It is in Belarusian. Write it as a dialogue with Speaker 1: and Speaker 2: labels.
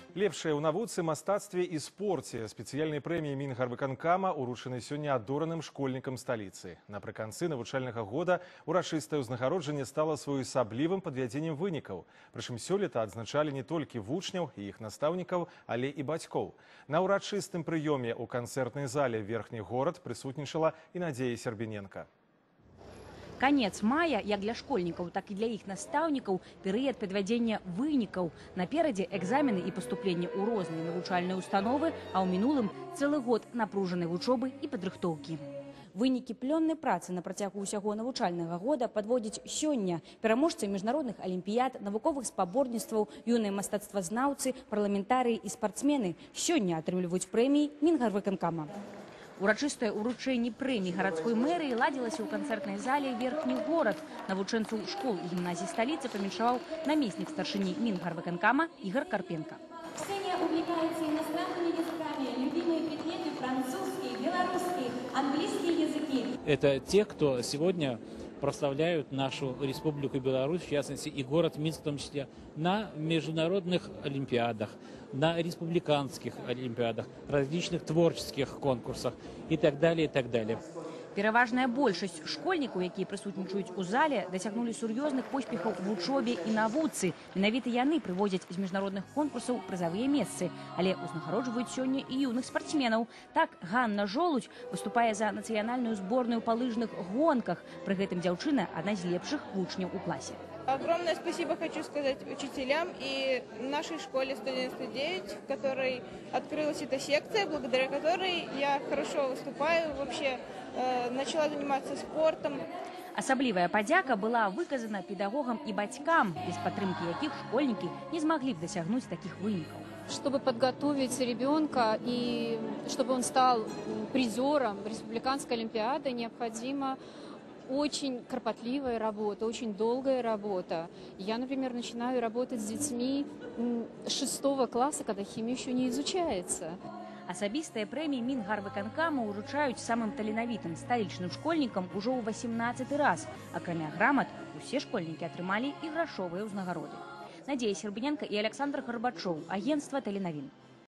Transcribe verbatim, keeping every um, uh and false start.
Speaker 1: Лепшае ў навуцы, мастацтве і спорце. Спецыяльнай прэміі Мінгарвыканкама уручаны сёння адораным школьнікам сталіцы. Напрыканцы навучальнага года урачыстае ўзнагароджанне стала своеасаблівым падвядзеннем вынікаў. Прычым сёлета адзначалі не толькі вучняў і іх настаўнікаў, але і бацькоў. На урачыстым прыёме ў канцэртнай зале «Верхні горад» прысутнічала і Надзея Сербіненка.
Speaker 2: Конец мая, як для школьников, так и для их настаўнікаў, перыяд падвядзення вынікаў. Наперадзе экзамены и поступление ў розныя навучальныя установы, а ў мінулым цэлы год напружанай вучобы и падрыхтоўкі. Вынікі плённай працы на працягу ўсяго навучальнага года падводзяць сёння пераможцы міжнародных алімпіяд, навуковых спаборніцтваў, юныя мастацтвазнаўцы, парламентарыі і спартсмены сёння атрымліваюць прэміі Мінгарвыканкама. Урачыстае ўручэнне прэміі гарадской мэрыі ладзілася ў канцэртнай зале «Верхні горад». Навучэнцаў школ і гімназій сталіцы памяншаваў намеснік старшыні Мінгарвыканкама Игорь Карпенко.
Speaker 3: Ксения увлекается иностранными языками, любимые предметы французский, белорусский, английский языки.
Speaker 4: Это те, кто сегодня прославляют нашу Республику Беларусь, в частности и город Минск в том числе, на международных олимпиадах, на республиканских олимпиадах, различных творческих конкурсах и так далее, и так далее.
Speaker 2: Пераважная большасць школьнікаў, якія прысутнічаюць у зале, дасягнулі сур'ёзных поспехаў у вучобе і навуцы. Менавіта яны прывозяць з міжнародных конкурсаў прызавыя месцы, але ўзнагароджваюць сёння і юных спартсменаў. Так, Ганна Жолудь выступае за нацыянальную зборную па лыжных гонках. Пры гэтым дзяўчына адна з лепшых вучняў у класе.
Speaker 5: Огромное спасибо хочу сказать учителям и нашей школе сто девяносто девять, в которой открылась эта секция, благодаря которой я хорошо выступаю, вообще э, начала заниматься спортом.
Speaker 2: Асаблівая падзяка была выказана педагогам и бацькам, без падтрымкі якіх школьники не смогли бы досягнуть таких вынікаў.
Speaker 6: Чтобы подготовить ребенка и чтобы он стал призером республиканской олимпиады, необходимо очень кропотливая работа, очень долгая работа. Я, например, начинаю работать с детьми шестого класса, когда химия еще не изучается.
Speaker 2: Асабістыя прэміі Мінгарвыканкама уручаюць самым таленавітым сталічным школьнікам ужо ў васемнаццаты раз. Акрамя грамат, усе школьнікі атрымалі і грашовыя ўзнагароды. Надзея Сербіненка і Александр Горбачоў, агентство «Теленовин».